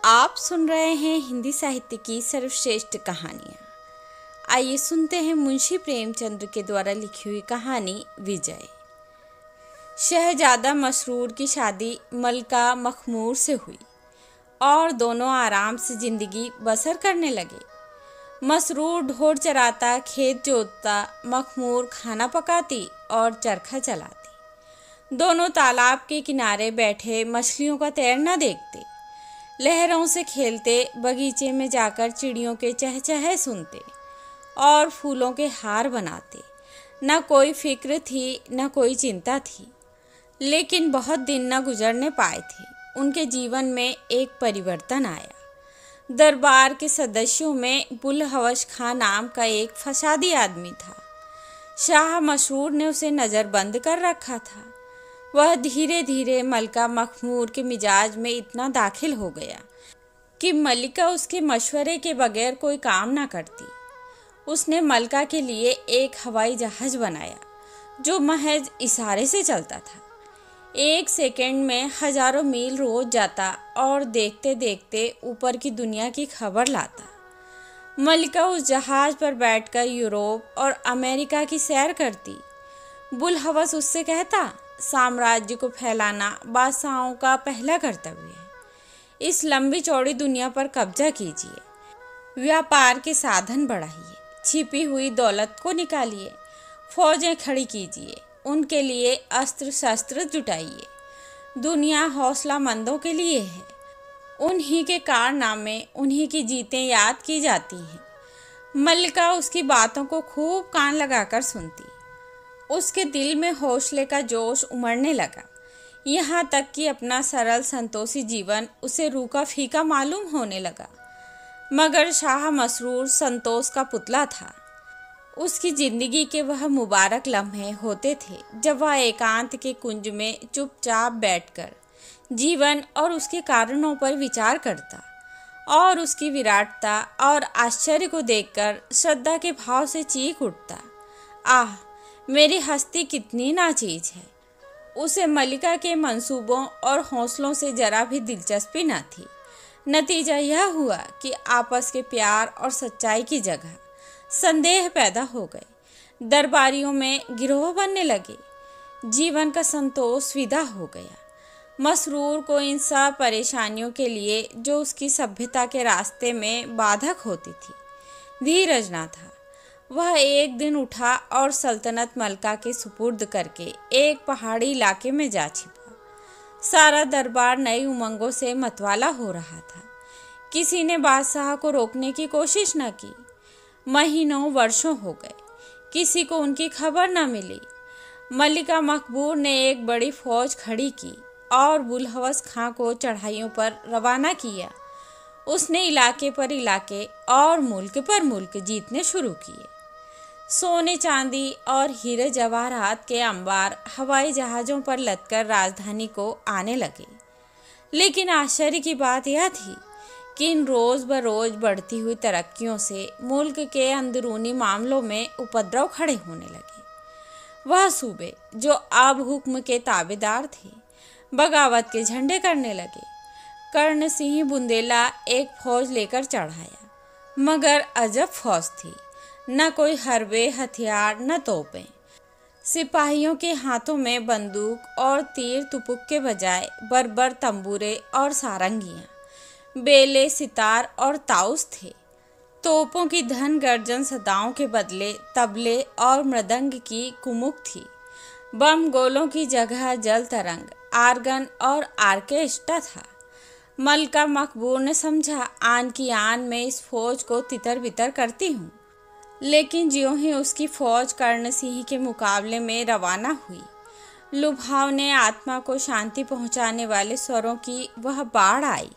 आप सुन रहे हैं हिंदी साहित्य की सर्वश्रेष्ठ कहानियाँ। आइए सुनते हैं मुंशी प्रेमचंद्र के द्वारा लिखी हुई कहानी विजय। शहजादा मसरूर की शादी मलका मखमूर से हुई और दोनों आराम से जिंदगी बसर करने लगे। मसरूर ढोर चराता, खेत जोतता, मखमूर खाना पकाती और चरखा चलाती। दोनों तालाब के किनारे बैठे मछलियों का तैरना देखते, लहरों से खेलते, बगीचे में जाकर चिड़ियों के चहचहे सुनते और फूलों के हार बनाते। न कोई फिक्र थी, न कोई चिंता थी। लेकिन बहुत दिन न गुजरने पाए थे। उनके जीवन में एक परिवर्तन आया। दरबार के सदस्यों में बुलहवस खां नाम का एक फसादी आदमी था। शाह मसरूर ने उसे नज़रबंद कर रखा था। वह धीरे धीरे मलका मखमूर के मिजाज में इतना दाखिल हो गया कि मलिका उसके मशवरे के बगैर कोई काम ना करती। उसने मलका के लिए एक हवाई जहाज बनाया जो महज इशारे से चलता था। 1 सेकंड में हजारों मील रोज जाता और देखते देखते ऊपर की दुनिया की खबर लाता। मलिका उस जहाज पर बैठकर यूरोप और अमेरिका की सैर करती। बुलहवस उससे कहता, साम्राज्य को फैलाना बादशाहों का पहला कर्तव्य है। इस लंबी चौड़ी दुनिया पर कब्जा कीजिए, व्यापार के साधन बढ़ाइए, छिपी हुई दौलत को निकालिए, फौजें खड़ी कीजिए, उनके लिए अस्त्र शस्त्र जुटाइए। दुनिया हौसलामंदों के लिए है। उन्हीं के कारनामे, उन्हीं की जीतें याद की जाती हैं। मलिका उसकी बातों को खूब कान लगाकर सुनती। उसके दिल में हौसले का जोश उमड़ने लगा, यहाँ तक कि अपना सरल संतोषी जीवन उसे रूखा फीका मालूम होने लगा। मगर शाह मसरूर संतोष का पुतला था। उसकी जिंदगी के वह मुबारक लम्हे होते थे जब वह एकांत के कुंज में चुपचाप बैठकर जीवन और उसके कारणों पर विचार करता और उसकी विराटता और आश्चर्य को देखकर श्रद्धा के भाव से चीख उठता, आह, मेरी हस्ती कितनी नाचीज है। उसे मलिका के मंसूबों और हौसलों से जरा भी दिलचस्पी न थी। नतीजा यह हुआ कि आपस के प्यार और सच्चाई की जगह संदेह पैदा हो गए। दरबारियों में गिरोह बनने लगे। जीवन का संतोष विदा हो गया। मसरूर को इन सब परेशानियों के लिए जो उसकी सभ्यता के रास्ते में बाधक होती थी, धीरज न था। वह एक दिन उठा और सल्तनत मलका के सुपुर्द करके एक पहाड़ी इलाके में जा छिपा। सारा दरबार नई उमंगों से मतवाला हो रहा था। किसी ने बादशाह को रोकने की कोशिश न की। महीनों वर्षों हो गए, किसी को उनकी खबर न मिली। मलिका मकबूर ने एक बड़ी फौज खड़ी की और बुलहवस खां को चढ़ाइयों पर रवाना किया। उसने इलाके पर इलाके और मुल्क पर मुल्क जीतने शुरू किए। सोने चांदी और हीरे जवाहरात के अंबार हवाई जहाज़ों पर लदकर राजधानी को आने लगे। लेकिन आश्चर्य की बात यह थी कि इन रोज़ बरोज़ बढ़ती हुई तरक्कियों से मुल्क के अंदरूनी मामलों में उपद्रव खड़े होने लगे। वह सूबे जो अब हुक्म के ताबेदार थे, बगावत के झंडे करने लगे। कर्ण सिंह बुंदेला एक फौज लेकर चढ़ाया, मगर अजब फौज थी। न कोई हरबे हथियार, न तोपें। सिपाहियों के हाथों में बंदूक और तीर तुपुक के बजाय बर्बर तंबूरे और सारंगियाँ, बेले, सितार और ताउस थे। तोपों की धन गर्जन सदाओं के बदले तबले और मृदंग की कुमुक थी। बम गोलों की जगह जल तरंग, आर्गन और आर्केस्ट्रा था। मलका मकबूर ने समझा, आन की आन में इस फौज को तितर बितर करती हूँ। लेकिन ज्यों ही उसकी फौज कर्ण सिंह के मुकाबले में रवाना हुई, लुभावने आत्मा को शांति पहुंचाने वाले स्वरों की वह बाढ़ आई,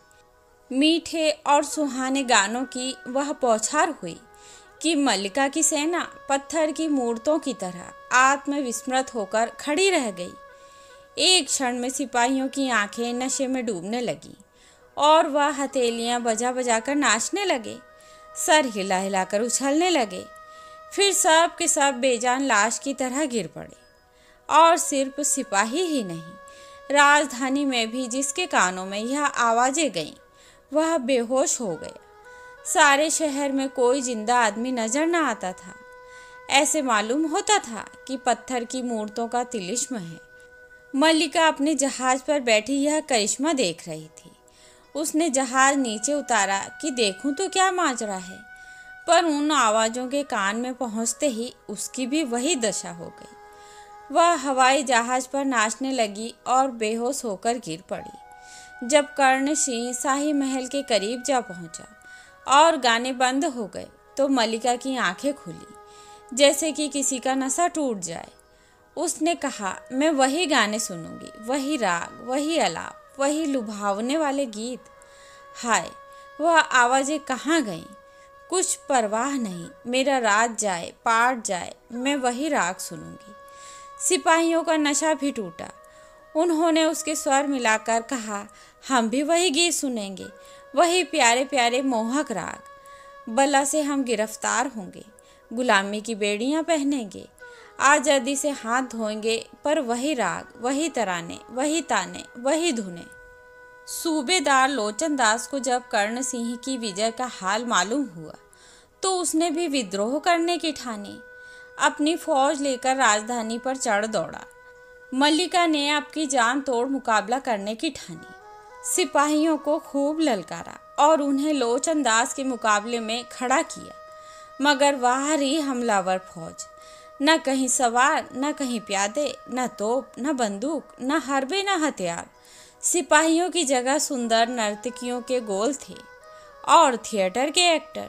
मीठे और सुहाने गानों की वह बौछार हुई कि मलिका की सेना पत्थर की मूर्तों की तरह आत्मविस्मृत होकर खड़ी रह गई। एक क्षण में सिपाहियों की आंखें नशे में डूबने लगी और वह हथेलियां बजा बजा कर नाचने लगे, सर हिला हिलाकर उछलने लगे। फिर सब के सब बेजान लाश की तरह गिर पड़े। और सिर्फ सिपाही ही नहीं, राजधानी में भी जिसके कानों में यह आवाज़ें गईं, वह बेहोश हो गया। सारे शहर में कोई जिंदा आदमी नजर न आता था। ऐसे मालूम होता था कि पत्थर की मूर्तों का तिलिस्म है। मल्लिका अपने जहाज पर बैठी यह करिश्मा देख रही थी। उसने जहाज नीचे उतारा कि देखूं तो क्या माजरा है, पर उन आवाज़ों के कान में पहुंचते ही उसकी भी वही दशा हो गई। वह हवाई जहाज पर नाचने लगी और बेहोश होकर गिर पड़ी। जब कर्ण सिंह शाही महल के करीब जा पहुंचा और गाने बंद हो गए तो मल्लिका की आंखें खुली, जैसे कि किसी का नशा टूट जाए। उसने कहा, मैं वही गाने सुनूंगी, वही राग, वही आलाप, वही लुभावने वाले गीत। हाय, वह आवाज़ें कहाँ गईं? कुछ परवाह नहीं, मेरा रात जाए, पाट जाए, मैं वही राग सुनूंगी। सिपाहियों का नशा भी टूटा। उन्होंने उसके स्वर मिलाकर कहा, हम भी वही गीत सुनेंगे, वही प्यारे प्यारे मोहक राग। बला से हम गिरफ्तार होंगे, गुलामी की बेड़ियां पहनेंगे, आज़ादी से हाथ धोएंगे, पर वही राग, वही तराने, वही ताने, वही धुने। सूबेदार लोचन दास को जब कर्ण सिंह की विजय का हाल मालूम हुआ तो उसने भी विद्रोह करने की ठानी। अपनी फौज लेकर राजधानी पर चढ़ दौड़ा। मल्लिका ने आपकी जान तोड़ मुकाबला करने की ठानी। सिपाहियों को खूब ललकारा और उन्हें लोचन दास के मुकाबले में खड़ा किया, मगर बाहरी हमलावर फौज, न कहीं सवार, न कहीं प्यादे, न तोप, न बंदूक, न हरबे, न हथियार। सिपाहियों की जगह सुंदर नर्तकियों के गोल थे और थिएटर के एक्टर।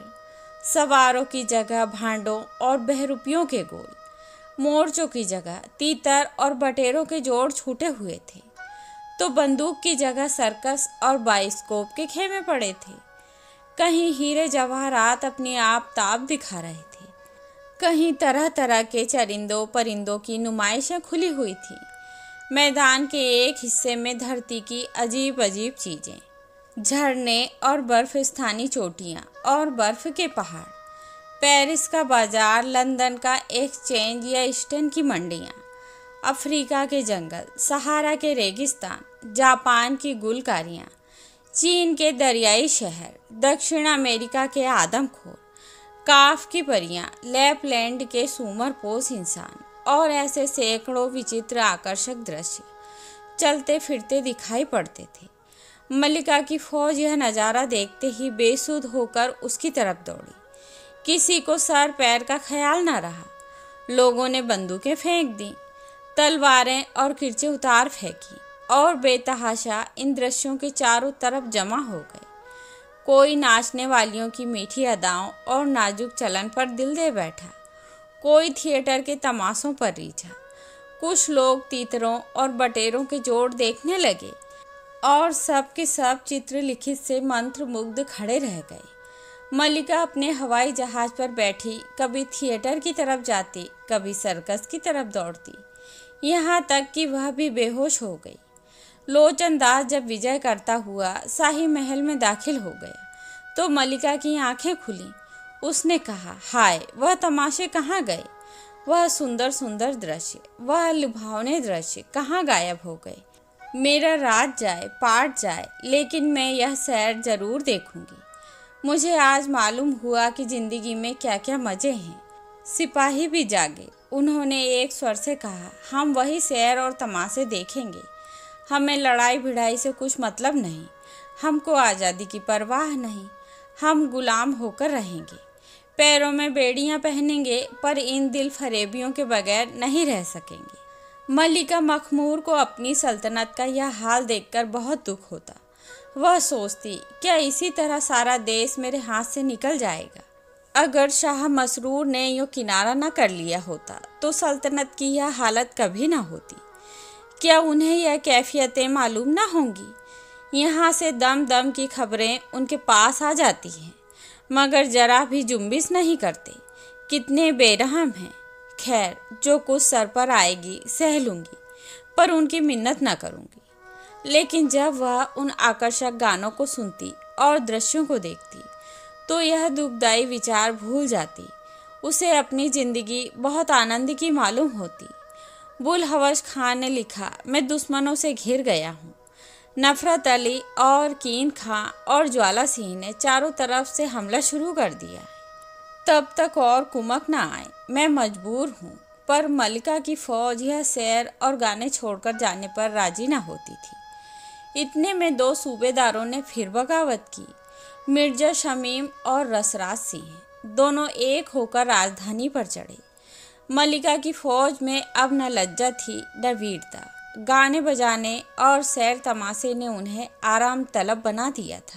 सवारों की जगह भांडों और बहरूपियों के गोल। मोर्चों की जगह तीतर और बटेरों के जोड़ छूटे हुए थे, तो बंदूक की जगह सर्कस और बाइस्कोप के खेमे पड़े थे। कहीं हीरे जवाहरात अपनी आप ताप दिखा रहे थे, कहीं तरह तरह के चरिंदों परिंदों की नुमाइशें खुली हुई थी। मैदान के एक हिस्से में धरती की अजीब अजीब चीज़ें, झरने और बर्फ स्थानीय चोटियाँ और बर्फ के पहाड़, पेरिस का बाजार, लंदन का एक्सचेंज या ईस्टर्न की मंडियाँ, अफ्रीका के जंगल, सहारा के रेगिस्तान, जापान की गुलकारियाँ, चीन के दरियाई शहर, दक्षिण अमेरिका के आदमखोर, काफ की परियां, लैपलैंड के सूमरपोश इंसान और ऐसे सैकड़ों विचित्र आकर्षक दृश्य चलते फिरते दिखाई पड़ते थे। मल्लिका की फौज यह नज़ारा देखते ही बेसुध होकर उसकी तरफ दौड़ी। किसी को सर पैर का ख्याल न रहा। लोगों ने बंदूकें फेंक दी, तलवारें और किरचे उतार फेंकी और बेतहाशा इन दृश्यों के चारों तरफ जमा हो गए। कोई नाचने वालियों की मीठी अदाओं और नाजुक चलन पर दिल दे बैठा, कोई थिएटर के तमाशों पर रीझा। कुछ लोग तीतरों और बटेरों के जोड़ देखने लगे और सब के सब चित्र लिखित से मंत्रमुग्ध खड़े रह गए। मल्लिका अपने हवाई जहाज पर बैठी कभी थिएटर की तरफ जाती, कभी सर्कस की तरफ दौड़ती, यहाँ तक कि वह भी बेहोश हो गई। लोचन दास जब विजय करता हुआ शाही महल में दाखिल हो गया तो मल्लिका की आंखें खुली। उसने कहा, हाय, वह तमाशे कहाँ गए? वह सुंदर सुंदर दृश्य, वह लुभावने दृश्य कहाँ गायब हो गए? मेरा रात जाए, पाट जाए, लेकिन मैं यह सैर जरूर देखूंगी। मुझे आज मालूम हुआ कि जिंदगी में क्या क्या मज़े हैं। सिपाही भी जागे। उन्होंने एक स्वर से कहा, हम वही सैर और तमाशे देखेंगे। हमें लड़ाई भिड़ाई से कुछ मतलब नहीं, हमको आज़ादी की परवाह नहीं। हम गुलाम होकर रहेंगे, पैरों में बेड़ियां पहनेंगे, पर इन दिल फरेबियों के बगैर नहीं रह सकेंगे। मल्लिका मखमूर को अपनी सल्तनत का यह हाल देखकर बहुत दुख होता। वह सोचती, क्या इसी तरह सारा देश मेरे हाथ से निकल जाएगा? अगर शाह मसरूर ने यूँ किनारा न कर लिया होता तो सल्तनत की यह हालत कभी न होती। क्या उन्हें यह कैफियतें मालूम न होंगी? यहाँ से दम दम की खबरें उनके पास आ जाती हैं, मगर जरा भी जुम्बिश नहीं करते। कितने बेरहम हैं। खैर, जो कुछ सर पर आएगी सह लूँगी, पर उनकी मिन्नत न करूँगी। लेकिन जब वह उन आकर्षक गानों को सुनती और दृश्यों को देखती तो यह दुखदायी विचार भूल जाती। उसे अपनी ज़िंदगी बहुत आनंद की मालूम होती। बुल हवस खान ने लिखा, मैं दुश्मनों से घिर गया हूँ, नफरत अली और कीन खां और ज्वाला सिंह ने चारों तरफ से हमला शुरू कर दिया। तब तक और कुमक ना आए, मैं मजबूर हूँ। पर मलिका की फौज यह सैर और गाने छोड़कर जाने पर राजी ना होती थी। इतने में 2 सूबेदारों ने फिर बगावत की। मिर्जा शमीम और रसराज सिंह दोनों एक होकर राजधानी पर चढ़े। मलिका की फौज में अब न लज्जा थी न वीरता। गाने बजाने और सैर तमाशे ने उन्हें आराम तलब बना दिया था।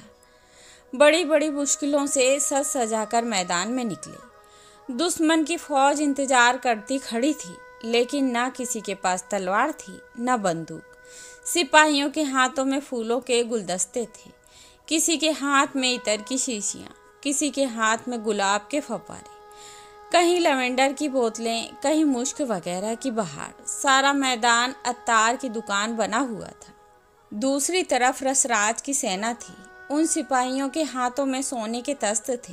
बड़ी बड़ी मुश्किलों से सज सजाकर मैदान में निकले। दुश्मन की फौज इंतजार करती खड़ी थी, लेकिन ना किसी के पास तलवार थी न बंदूक। सिपाहियों के हाथों में फूलों के गुलदस्ते थे, किसी के हाथ में इत्र की शीशियाँ, किसी के हाथ में गुलाब के फव्वारे, कहीं लवेंडर की बोतलें, कहीं मुश्क वगैरह की बहार। सारा मैदान अत्तार की दुकान बना हुआ था। दूसरी तरफ रसराज की सेना थी। उन सिपाहियों के हाथों में सोने के तख्त थे,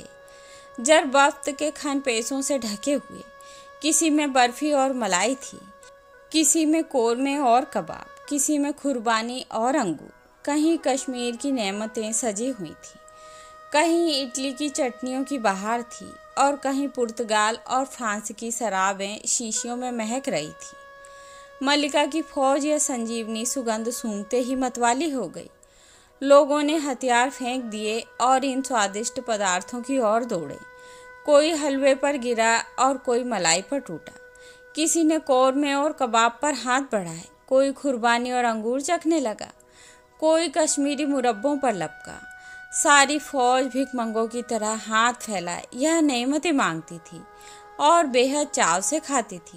जर वक्त के खन पेशों से ढके हुए। किसी में बर्फी और मलाई थी, किसी में कोरमे और कबाब, किसी में कुर्बानी और अंगूर। कहीं कश्मीर की नेमतें सजी हुई थी, कहीं इटली की चटनियों की बहार थी और कहीं पुर्तगाल और फ्रांस की शराबें शीशियों में महक रही थी। मलिका की फौज यह संजीवनी सुगंध सूंघते ही मतवाली हो गई। लोगों ने हथियार फेंक दिए और इन स्वादिष्ट पदार्थों की ओर दौड़े। कोई हलवे पर गिरा और कोई मलाई पर टूटा। किसी ने कौरमे और कबाब पर हाथ बढ़ाए, कोई कुर्बानी और अंगूर चखने लगा, कोई कश्मीरी मुरब्बों पर लपका। सारी फौज भिखमंगों की तरह हाथ फैलाए यह नेमतें मांगती थी और बेहद चाव से खाती थी।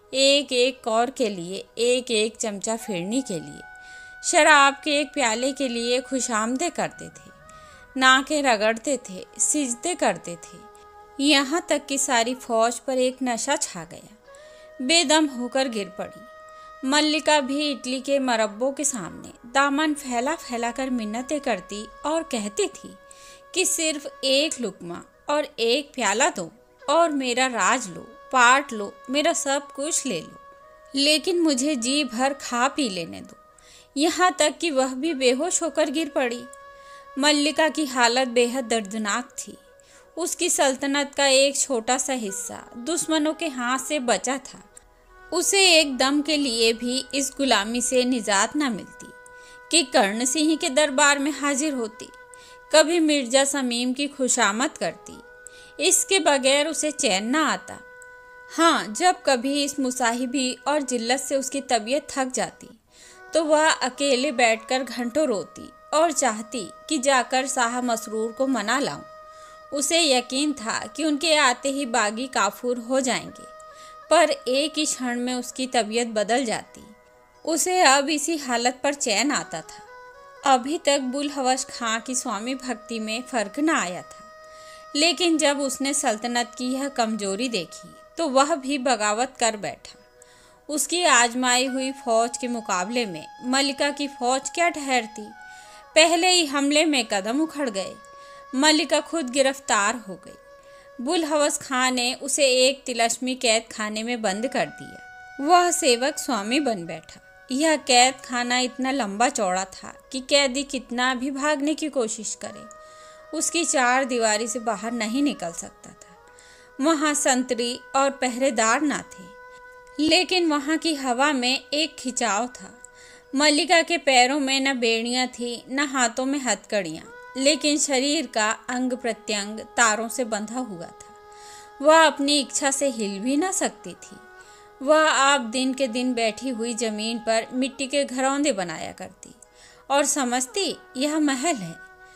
एक एक कौर के लिए, एक एक चमचा फिरनी के लिए, शराब के एक प्याले के लिए खुशामदे करते थे, नाकें रगड़ते थे, सिजदे करते थे। यहाँ तक कि सारी फौज पर एक नशा छा गया। बेदम होकर गिर पड़ी। मल्लिका भी इटली के मरब्बों के सामने दामन फैला फैला कर मिन्नतें करती और कहती थी कि सिर्फ एक लुकमा और एक प्याला दो और मेरा राज लो, पाट लो, मेरा सब कुछ ले लो, लेकिन मुझे जी भर खा पी लेने दो। यहाँ तक कि वह भी बेहोश होकर गिर पड़ी। मल्लिका की हालत बेहद दर्दनाक थी। उसकी सल्तनत का एक छोटा सा हिस्सा दुश्मनों के हाथ से बचा था। उसे एक दम के लिए भी इस गुलामी से निजात न मिलती कि कर्ण सिंह के दरबार में हाजिर होती, कभी मिर्जा शमीम की खुशामद करती। इसके बगैर उसे चैन न आता। हाँ, जब कभी इस मुसाहिबी और जिल्लत से उसकी तबीयत थक जाती तो वह अकेले बैठकर घंटों रोती और चाहती कि जाकर शाह मसरूर को मना लाऊं। उसे यकीन था कि उनके आते ही बागी काफूर हो जाएंगे, पर एक ही क्षण में उसकी तबीयत बदल जाती। उसे अब इसी हालत पर चैन आता था। अभी तक बुलहवस खां की स्वामी भक्ति में फर्क न आया था, लेकिन जब उसने सल्तनत की यह कमजोरी देखी तो वह भी बगावत कर बैठा। उसकी आजमाई हुई फौज के मुकाबले में मलिका की फौज क्या ठहरती। पहले ही हमले में कदम उखड़ गए। मलिका खुद गिरफ्तार हो गई। बुलहवस खां ने उसे एक तिलस्मी कैद खाने में बंद कर दिया। वह सेवक स्वामी बन बैठा। यह कैद खाना इतना लंबा चौड़ा था कि कैदी कितना भी भागने की कोशिश करे, उसकी 4 दीवारी से बाहर नहीं निकल सकता था। वहाँ संतरी और पहरेदार ना थे, लेकिन वहाँ की हवा में एक खिंचाव था। मल्लिका के पैरों में न बेड़ियाँ थी न हाथों में हथकड़ियाँ, लेकिन शरीर का अंग प्रत्यंग तारों से बंधा हुआ था। वह अपनी इच्छा से हिल भी न सकती थी। वह आप दिन के दिन बैठी हुई जमीन पर मिट्टी के घरौंदे बनाया करती और समझती यह महल है।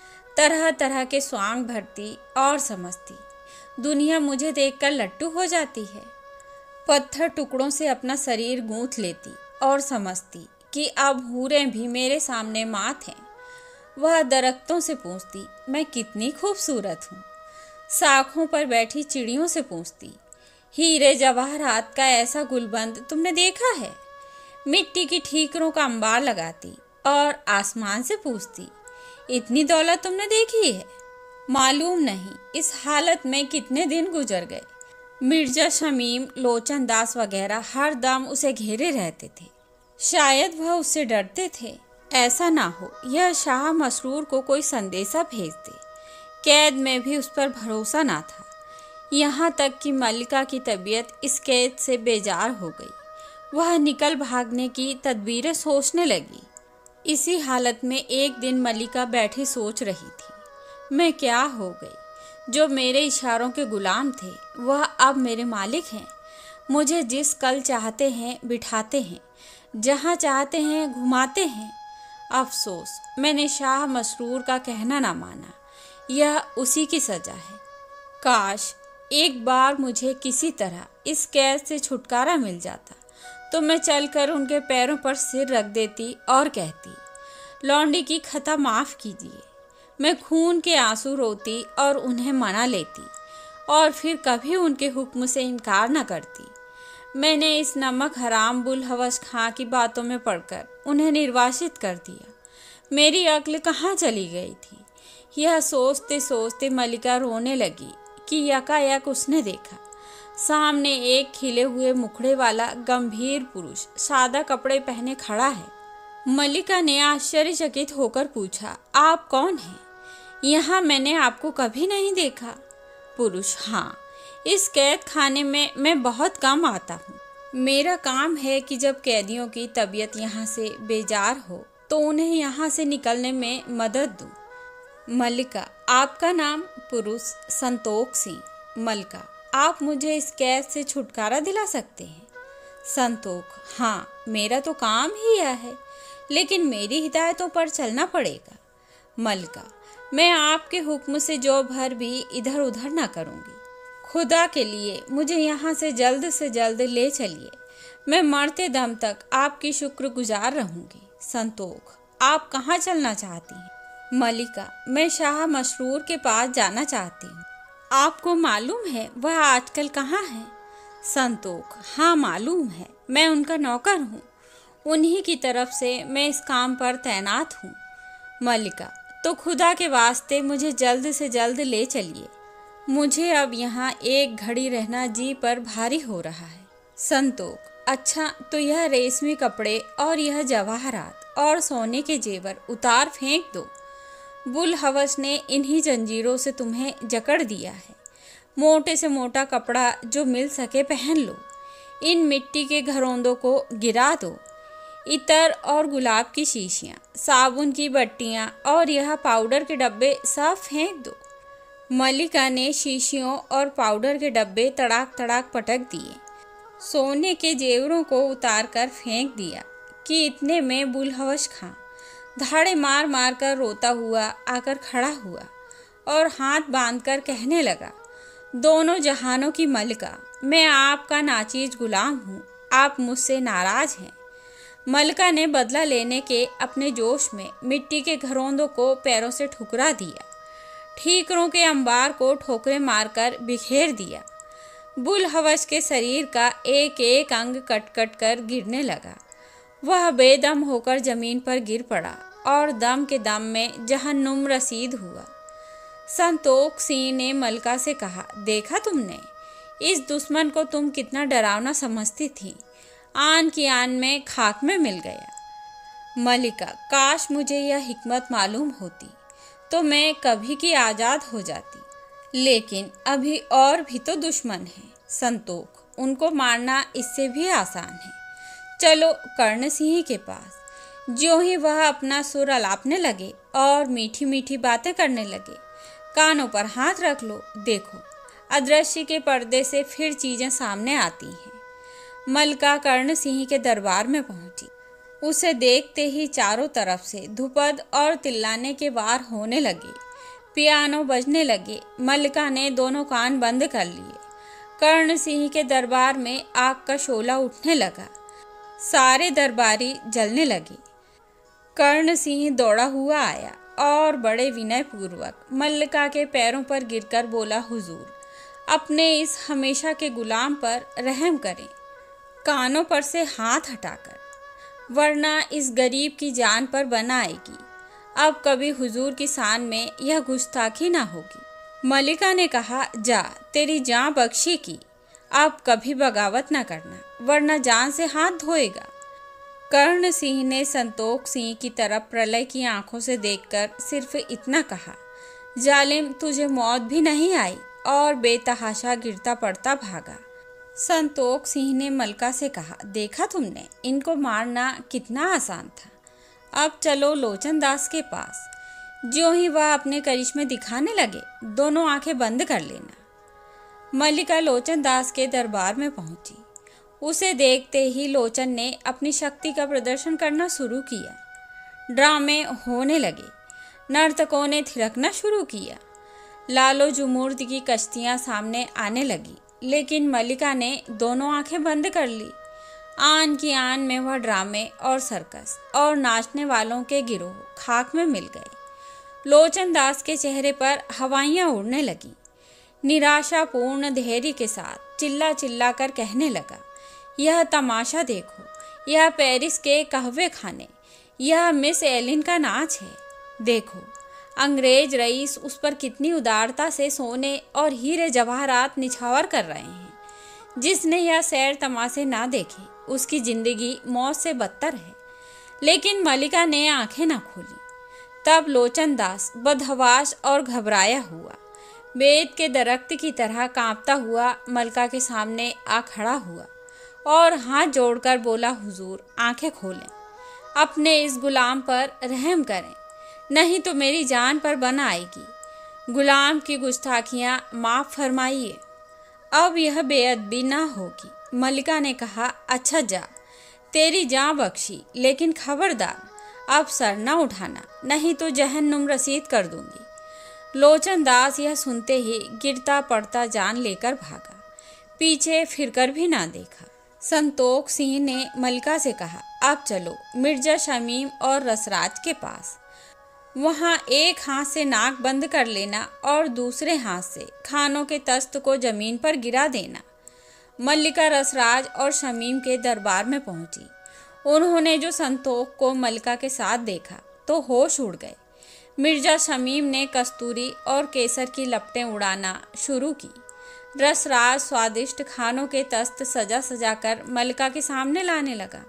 तरह तरह के स्वांग भरती और समझती दुनिया मुझे देखकर लट्टू हो जाती है। पत्थर टुकड़ों से अपना शरीर गूंथ लेती और समझती कि अब हूरें भी मेरे सामने मात हैं। वह दरख्तों से पूछती मैं कितनी खूबसूरत हूँ। शाखों पर बैठी चिड़ियों से पूछती हीरे जवाहरात का ऐसा गुलबंद तुमने देखा है। मिट्टी की ठीकरों का अंबार लगाती और आसमान से पूछती इतनी दौलत तुमने देखी है। मालूम नहीं इस हालत में कितने दिन गुजर गए। मिर्जा शमीम, लोचन दास वगैरह हर दम उसे घेरे रहते थे। शायद वह उससे डरते थे। ऐसा ना हो यह शाह मसरूर को कोई संदेशा भेज दे। कैद में भी उस पर भरोसा ना था। यहाँ तक कि मल्लिका की तबीयत इस कैद से बेजार हो गई। वह निकल भागने की तदबीरें सोचने लगी। इसी हालत में एक दिन मल्लिका बैठी सोच रही थी, मैं क्या हो गई। जो मेरे इशारों के गुलाम थे वह अब मेरे मालिक हैं। मुझे जिस कल चाहते हैं बिठाते हैं, जहाँ चाहते हैं घुमाते हैं। अफसोस मैंने शाह मसरूर का कहना ना माना। यह उसी की सजा है। काश एक बार मुझे किसी तरह इस कैद से छुटकारा मिल जाता तो मैं चलकर उनके पैरों पर सिर रख देती और कहती, लौंडी की खता माफ़ कीजिए। मैं खून के आंसू रोती और उन्हें मना लेती और फिर कभी उनके हुक्म से इनकार न करती। मैंने इस नमक हराम बुल हवस खां की बातों में पड़कर उन्हें निर्वासित कर दिया। मेरी अक्ल कहाँ चली गई थी। यह सोचते सोचते मल्लिका रोने लगी कि यकायक उसने देखा सामने एक खिले हुए मुखड़े वाला गंभीर पुरुष सादा कपड़े पहने खड़ा है। मल्लिका ने आश्चर्यचकित होकर पूछा, आप कौन हैं? यहाँ मैंने आपको कभी नहीं देखा। पुरुष, हाँ, इस कैद खाने में मैं बहुत कम आता हूँ। मेरा काम है कि जब कैदियों की तबीयत यहाँ से बेजार हो तो उन्हें यहाँ से निकलने में मदद दूँ। मल्लिका, आपका नाम? पुरुष, संतोख सिंह। मल्लिका, आप मुझे इस कैद से छुटकारा दिला सकते हैं? संतोख, हाँ, मेरा तो काम ही यह है, लेकिन मेरी हिदायतों पर चलना पड़ेगा। मल्लिका, मैं आपके हुक्म से जो भर भी इधर उधर ना करूँगी। खुदा के लिए मुझे यहाँ से जल्द ले चलिए। मैं मरते दम तक आपकी शुक्रगुजार रहूँगी। संतोख, आप कहाँ चलना चाहती हैं? मल्लिका, मैं शाह मसरूर के पास जाना चाहती हूँ। आपको मालूम है वह आजकल कहाँ है? संतोख, हाँ मालूम है, मैं उनका नौकर हूँ। उन्हीं की तरफ से मैं इस काम पर तैनात हूँ। मल्लिका, तो खुदा के वास्ते मुझे जल्द से जल्द ले चलिए। मुझे अब यहाँ एक घड़ी रहना जी पर भारी हो रहा है। संतोख, अच्छा, तो यह रेशमी कपड़े और यह जवाहरात और सोने के जेवर उतार फेंक दो। बुल हवस ने इन्हीं जंजीरों से तुम्हें जकड़ दिया है। मोटे से मोटा कपड़ा जो मिल सके पहन लो। इन मिट्टी के घरौंदों को गिरा दो। इतर और गुलाब की शीशियाँ, साबुन की बट्टियाँ और यह पाउडर के डब्बे सब फेंक दो। मल्लिका ने शीशियों और पाउडर के डब्बे तड़ाक तड़ाक पटक दिए। सोने के जेवरों को उतार कर फेंक दिया कि इतने में बुल हवस खां धाड़े मार मार कर रोता हुआ आकर खड़ा हुआ और हाथ बांधकर कहने लगा, दोनों जहानों की मल्लिका, मैं आपका नाचीज गुलाम हूँ। आप मुझसे नाराज हैं। मल्लिका ने बदला लेने के अपने जोश में मिट्टी के घरौंदों को पैरों से ठुकरा दिया। ठीकरों के अंबार को ठोकरें मारकर बिखेर दिया। बुल हवस के शरीर का एक एक अंग कट कट कर गिरने लगा। वह बेदम होकर जमीन पर गिर पड़ा और दम के दम में जहन्नुम रसीद हुआ। संतोख सिंह ने मल्लिका से कहा, देखा तुमने, इस दुश्मन को तुम कितना डरावना समझती थी, आन की आन में खाक में मिल गया। मल्लिका, काश मुझे यह हिकमत मालूम होती तो मैं कभी की आज़ाद हो जाती, लेकिन अभी और भी तो दुश्मन हैं। संतोख, उनको मारना इससे भी आसान है। चलो कर्ण सिंह के पास। ज्यों ही वह अपना सुर अलापने लगे और मीठी मीठी बातें करने लगे, कानों पर हाथ रख लो, देखो अदृश्य के पर्दे से फिर चीजें सामने आती हैं। मल्लिका कर्ण सिंह के दरबार में पहुंची। उसे देखते ही चारों तरफ से धुपद और तिल्लाने के वार होने लगे। पियानो बजने लगे। मल्लिका ने दोनों कान बंद कर लिए। कर्ण सिंह के दरबार में आग का शोला उठने लगा। सारे दरबारी जलने लगे। कर्ण सिंह दौड़ा हुआ आया और बड़े विनय पूर्वक मल्लिका के पैरों पर गिरकर बोला, हुजूर, अपने इस हमेशा के गुलाम पर रहम करें, कानों पर से हाथ हटाकर, वरना इस गरीब की जान पर बन आएगी। अब कभी हुजूर की शान में यह गुस्ताखी ना होगी। मल्लिका ने कहा, जा, तेरी जान बख्शी की, अब कभी बगावत ना करना, वरना जान से हाथ धोएगा। कर्ण सिंह ने संतोष सिंह की तरफ प्रलय की आंखों से देखकर सिर्फ इतना कहा, जालिम, तुझे मौत भी नहीं आई, और बेतहाशा गिरता पड़ता भागा। संतोष सिंह ने मलका से कहा, देखा तुमने, इनको मारना कितना आसान था। अब चलो लोचन दास के पास। ज्यों ही वह अपने करिश्मे दिखाने लगे, दोनों आंखें बंद कर लेना। मल्लिका लोचन दास के दरबार में पहुंची। उसे देखते ही लोचन ने अपनी शक्ति का प्रदर्शन करना शुरू किया। ड्रामे होने लगे, नर्तकों ने थिरकना शुरू किया, लालो जुमूर्द की कश्तियां सामने आने लगी, लेकिन मल्लिका ने दोनों आंखें बंद कर ली। आन की आन में वह ड्रामे और सर्कस और नाचने वालों के गिरोह खाक में मिल गए। लोचन दास के चेहरे पर हवाइयां उड़ने लगी। निराशापूर्ण धैर्य के साथ चिल्ला चिल्ला कर कहने लगा, यह तमाशा देखो, यह पेरिस के कहवे खाने, यह मिस एलिन का नाच है। देखो, अंग्रेज रईस उस पर कितनी उदारता से सोने और हीरे जवाहरात निछावर कर रहे हैं। जिसने यह सैर तमाशे ना देखे, उसकी जिंदगी मौत से बदतर है। लेकिन मल्लिका ने आंखें न खोली। तब लोचन दास बदहवास और घबराया हुआ, बेत के दरख्त की तरह कांपता हुआ मल्लिका के सामने आ खड़ा हुआ और हाथ जोड़कर बोला, हुजूर, आंखें खोलें, अपने इस गुलाम पर रहम करें, नहीं तो मेरी जान पर बन आएगी। गुलाम की गुस्ताखियां माफ़ फरमाइए, अब यह बेअदबी ना होगी। मल्लिका ने कहा, अच्छा जा, तेरी जान बख्शी, लेकिन खबरदार अब सर न उठाना, नहीं तो जहन्नुम रसीद कर दूंगी। लोचन दास यह सुनते ही गिरता पड़ता जान लेकर भागा, पीछे फिरकर भी ना देखा। संतोष सिंह ने मल्लिका से कहा, अब चलो मिर्जा शमीम और रसराज के पास। वहाँ एक हाथ से नाक बंद कर लेना और दूसरे हाथ से खानों के तख्त को जमीन पर गिरा देना। मल्लिका रसराज और शमीम के दरबार में पहुंची। उन्होंने जो संतोष को मल्लिका के साथ देखा तो होश उड़ गए। मिर्जा शमीम ने कस्तूरी और केसर की लपटें उड़ाना शुरू की। रसराज स्वादिष्ट खानों के तख्त सजा सजा कर मल्लिका के सामने लाने लगा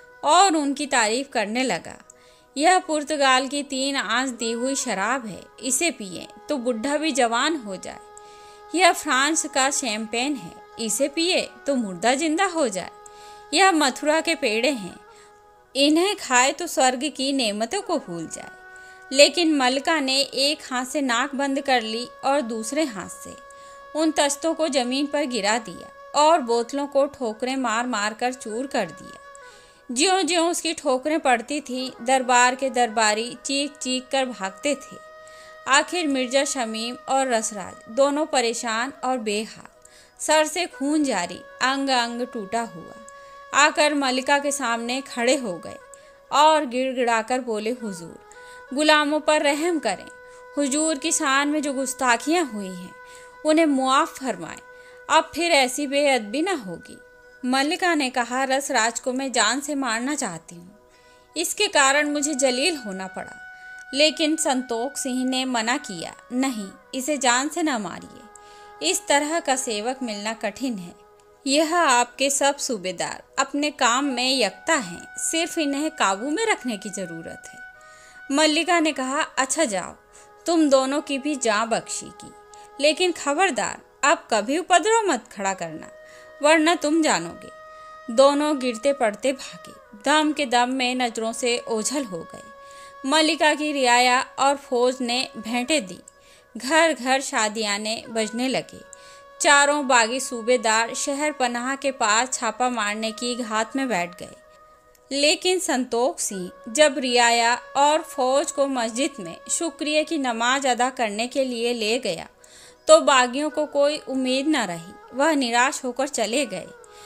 और उनकी तारीफ करने लगा। यह पुर्तगाल की 3 आंच दी हुई शराब है, इसे पिए तो बुढ़ा भी जवान हो जाए। यह फ्रांस का शैंपेन है, इसे पिए तो मुर्दा जिंदा हो जाए। यह मथुरा के पेड़े हैं, इन्हें खाए तो स्वर्ग की नेमतों को भूल जाए। लेकिन मल्लिका ने एक हाथ से नाक बंद कर ली और दूसरे हाथ से उन तख्तों को जमीन पर गिरा दिया और बोतलों को ठोकरें मार मार कर चूर कर दिया। ज्यों ज्यों उसकी ठोकरें पड़ती थीं, दरबार के दरबारी चीख चीख कर भागते थे। आखिर मिर्जा शमीम और रसराज दोनों परेशान और बेहाल, सर से खून जारी, अंग अंग टूटा हुआ, आकर मल्लिका के सामने खड़े हो गए और गिड़गिड़ाकर बोले, हुजूर, गुलामों पर रहम करें। हुजूर की शान में जो गुस्ताखियाँ हुई हैं उन्हें मुआफ़ फरमाएं। अब फिर ऐसी बेअदबी न होगी। मल्लिका ने कहा, रसराज को मैं जान से मारना चाहती हूँ, इसके कारण मुझे जलील होना पड़ा। लेकिन संतोष सिंह ने मना किया, नहीं, इसे जान से न मारिए, इस तरह का सेवक मिलना कठिन है। यह आपके सब सूबेदार अपने काम में यकता हैं, सिर्फ इन्हें काबू में रखने की ज़रूरत है। मल्लिका ने कहा, अच्छा जाओ, तुम दोनों की भी जान बख्शेगी, लेकिन खबरदार अब कभी उपद्रव मत खड़ा करना, वरना तुम जानोगे। दोनों गिरते पड़ते भागे, दम के दम में नजरों से ओझल हो गए। मल्लिका की रियाया और फौज ने भेंटें दी, घर घर शादियाने बजने लगे। चारों बागी सूबेदार शहर पनाह के पास छापा मारने की घात में बैठ गए। लेकिन संतोष सिंह जब रियाया और फौज को मस्जिद में शुक्रिया की नमाज अदा करने के लिए ले गया तो बागियों को कोई उम्मीद न रही, वह निराश होकर चले गए।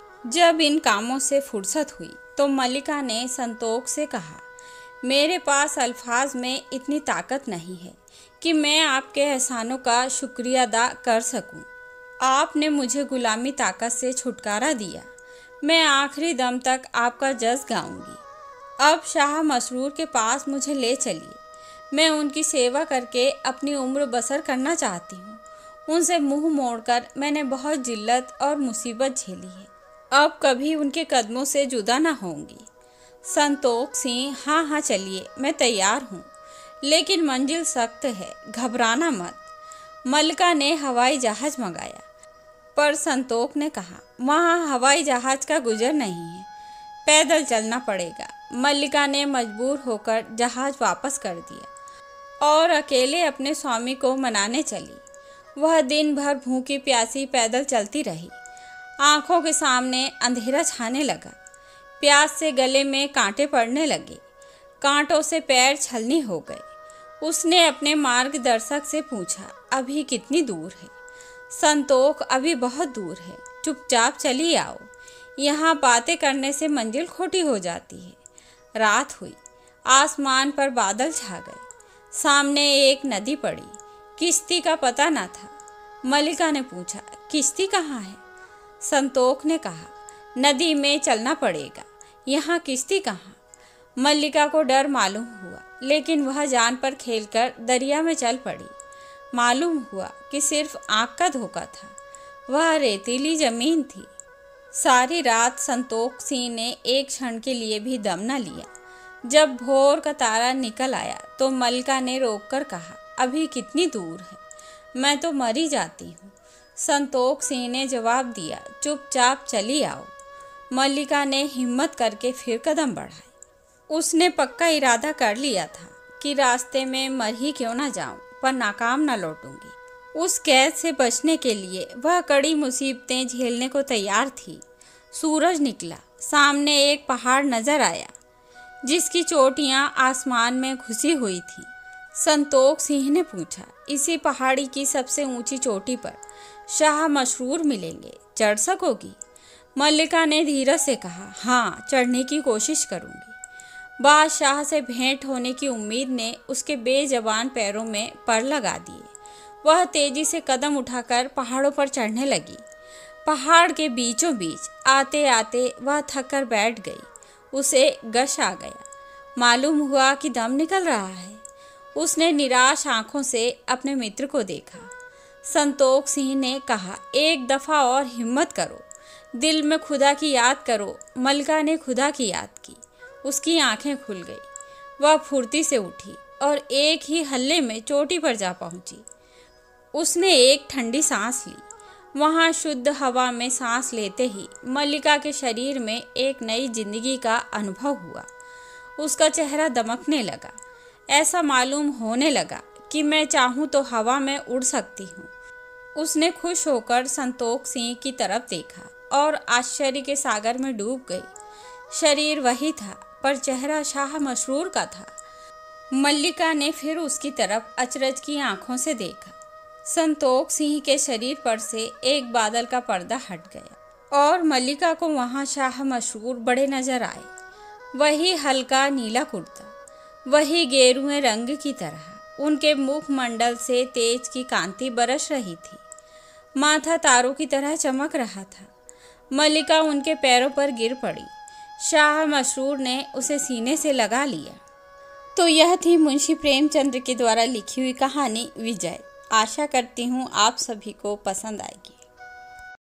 जब इन कामों से फुर्सत हुई तो मल्लिका ने संतोष से कहा, मेरे पास अल्फाज में इतनी ताकत नहीं है कि मैं आपके एहसानों का शुक्रिया अदा कर सकूं। आपने मुझे गुलामी ताकत से छुटकारा दिया, मैं आखिरी दम तक आपका जज़ गाऊंगी। अब शाह मसरूर के पास मुझे ले चलिए, मैं उनकी सेवा करके अपनी उम्र बसर करना चाहती हूँ। उनसे मुंह मोड़कर मैंने बहुत जिल्लत और मुसीबत झेली है, अब कभी उनके कदमों से जुदा ना होंगी। संतोष सिंह, हाँ हाँ चलिए, मैं तैयार हूँ, लेकिन मंजिल सख्त है, घबराना मत। मल्लिका ने हवाई जहाज मंगाया, पर संतोष ने कहा वहाँ हवाई जहाज का गुजर नहीं है, पैदल चलना पड़ेगा। मल्लिका ने मजबूर होकर जहाज वापस कर दिया और अकेले अपने स्वामी को मनाने चली। वह दिन भर भूखी प्यासी पैदल चलती रही। आंखों के सामने अंधेरा छाने लगा। प्यास से गले में कांटे पड़ने लगे। कांटों से पैर छलनी हो गए। उसने अपने मार्गदर्शक से पूछा, अभी कितनी दूर है? संतोष, अभी बहुत दूर है, चुपचाप चली आओ, यहाँ बातें करने से मंजिल खोटी हो जाती है। रात हुई, आसमान पर बादल छा गए। सामने एक नदी पड़ी, किश्ती का पता न था। मल्लिका ने पूछा, किश्ती कहाँ है? संतोष ने कहा, नदी में चलना पड़ेगा, यहाँ किश्ती कहाँ? मल्लिका को डर मालूम हुआ, लेकिन वह जान पर खेलकर दरिया में चल पड़ी। मालूम हुआ कि सिर्फ आँख का धोखा था। वह रेतीली जमीन थी। सारी रात संतोष सिंह ने एक क्षण के लिए भी दम न लिया। जब भोर का तारा निकल आया तो मल्लिका ने रोककर कहा, अभी कितनी दूर है? मैं तो मरी जाती हूँ। संतोष सिंह ने जवाब दिया, चुपचाप चली आओ। मल्लिका ने हिम्मत करके फिर कदम बढ़ाए। उसने पक्का इरादा कर लिया था कि रास्ते में मर ही क्यों ना जाऊं, पर नाकाम न लौटूंगी। उस कैद से बचने के लिए वह कड़ी मुसीबतें झेलने को तैयार थी। सूरज निकला। सामने एक पहाड़ नजर आया, जिसकी चोटियां आसमान में घुसी हुई थी। संतोष सिंह ने पूछा, इसी पहाड़ी की सबसे ऊंची चोटी पर शाह मशरूर मिलेंगे, चढ़ सकोगी? मल्लिका ने धीरज से कहा, हाँ, चढ़ने की कोशिश करूंगी। बादशाह से भेंट होने की उम्मीद ने उसके बेजबान पैरों में पर लगा दिए। वह तेजी से कदम उठाकर पहाड़ों पर चढ़ने लगी। पहाड़ के बीचों बीच आते आते वह थक कर बैठ गई। उसे गश आ गया। मालूम हुआ कि दम निकल रहा है। उसने निराश आंखों से अपने मित्र को देखा। संतोष सिंह ने कहा, एक दफ़ा और हिम्मत करो, दिल में खुदा की याद करो। मल्लिका ने खुदा की याद की। उसकी आंखें खुल गई। वह फुर्ती से उठी और एक ही हल्ले में चोटी पर जा पहुंची। उसने एक ठंडी सांस ली। वहां शुद्ध हवा में सांस लेते ही मल्लिका के शरीर में एक नई जिंदगी का अनुभव हुआ। उसका चेहरा दमकने लगा। ऐसा मालूम होने लगा कि मैं चाहूँ तो हवा में उड़ सकती हूँ। उसने खुश होकर संतोष सिंह की तरफ देखा और आश्चर्य के सागर में डूब गई। शरीर वही था, पर चेहरा शाह मशरूर का था। मल्लिका ने फिर उसकी तरफ अचरज की आंखों से देखा। संतोष सिंह के शरीर पर से एक बादल का पर्दा हट गया और मल्लिका को वहां शाह मशरूर बड़े नजर आए। वही हल्का नीला कुर्ता, वही गेरुए रंग की तरह। उनके मुखमंडल से तेज की कांति बरस रही थी। माथा तारों की तरह चमक रहा था। मल्लिका उनके पैरों पर गिर पड़ी। शाह मशरूर ने उसे सीने से लगा लिया। तो यह थी मुंशी प्रेमचंद्र के द्वारा लिखी हुई कहानी विजय। आशा करती हूँ आप सभी को पसंद आएगी।